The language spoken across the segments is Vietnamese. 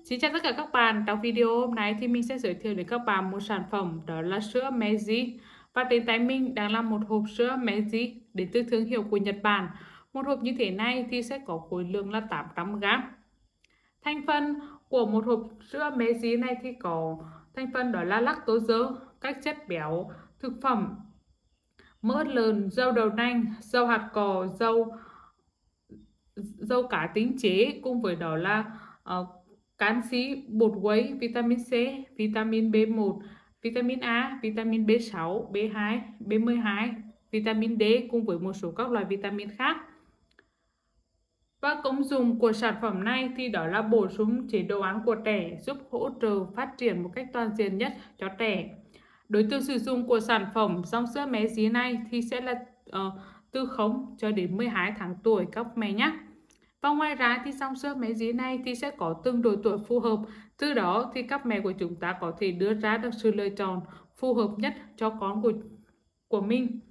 Xin chào tất cả các bạn. Trong video hôm nay thì mình sẽ giới thiệu đến các bạn một sản phẩm, đó là sữa Meiji. Và trên tay mình đang là một hộp sữa Meiji đến từ thương hiệu của Nhật Bản. Một hộp như thế này thì sẽ có khối lượng là 800g. Thành phần của một hộp sữa Meiji này thì có thành phần đó là lactose, các chất béo thực phẩm, mỡ lợn, dầu đậu nành, dầu hạt cỏ, dầu cá tinh chế, cùng với đó là canxi, bột whey, vitamin C, vitamin B1, vitamin A, vitamin B6, B2, B12, vitamin D, cùng với một số các loại vitamin khác. Và công dụng của sản phẩm này thì đó là bổ sung chế độ ăn của trẻ, giúp hỗ trợ phát triển một cách toàn diện nhất cho trẻ. Đối tượng sử dụng của sản phẩm dòng sữa Meiji này thì sẽ là từ 0 cho đến 12 tháng tuổi các mẹ nhé. Và ngoài ra thì dòng sữa Meiji này thì sẽ có từng độ tuổi phù hợp. Từ đó thì các mẹ của chúng ta có thể đưa ra được sự lựa chọn phù hợp nhất cho con của mình.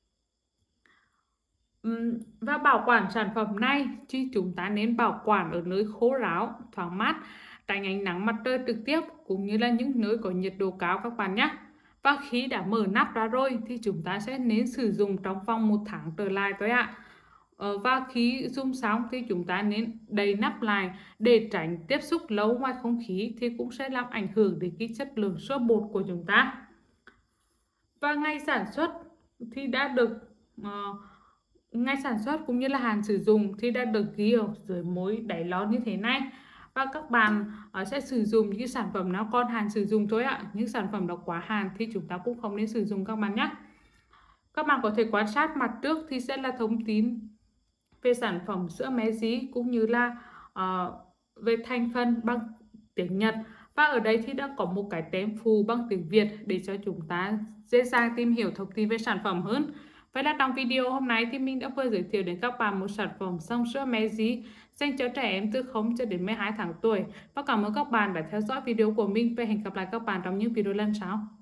Và bảo quản sản phẩm này thì chúng ta nên bảo quản ở nơi khô ráo, thoáng mát, tránh ánh nắng mặt trời trực tiếp, cũng như là những nơi có nhiệt độ cao các bạn nhé. Và khi đã mở nắp ra rồi thì chúng ta sẽ nên sử dụng trong vòng 1 tháng trở lại thôi ạ. Và khi dùng xong thì chúng ta nên đậy nắp lại để tránh tiếp xúc lâu ngoài không khí, thì cũng sẽ làm ảnh hưởng đến cái chất lượng sữa bột của chúng ta. Và ngày sản xuất thì đã được ngày sản xuất cũng như là hạn sử dụng thì đã được ghi ở dưới mối đáy lon như thế này. Và các bạn sẽ sử dụng những sản phẩm nào còn hạn sử dụng thôi ạ. Những sản phẩm đó quá hạn thì chúng ta cũng không nên sử dụng các bạn nhé. Các bạn có thể quan sát mặt trước thì sẽ là thông tin về sản phẩm sữa Meiji, cũng như là về thành phần bằng tiếng Nhật. Và ở đây thì đã có một cái tem phụ bằng tiếng Việt để cho chúng ta dễ dàng tìm hiểu thông tin về sản phẩm hơn. Vậy là trong video hôm nay thì mình đã vừa giới thiệu đến các bạn một sản phẩm dòng sữa Meiji dành cho trẻ em từ 0 cho đến 12 tháng tuổi. Và cảm ơn các bạn đã theo dõi video của mình, và hẹn gặp lại các bạn trong những video lần sau.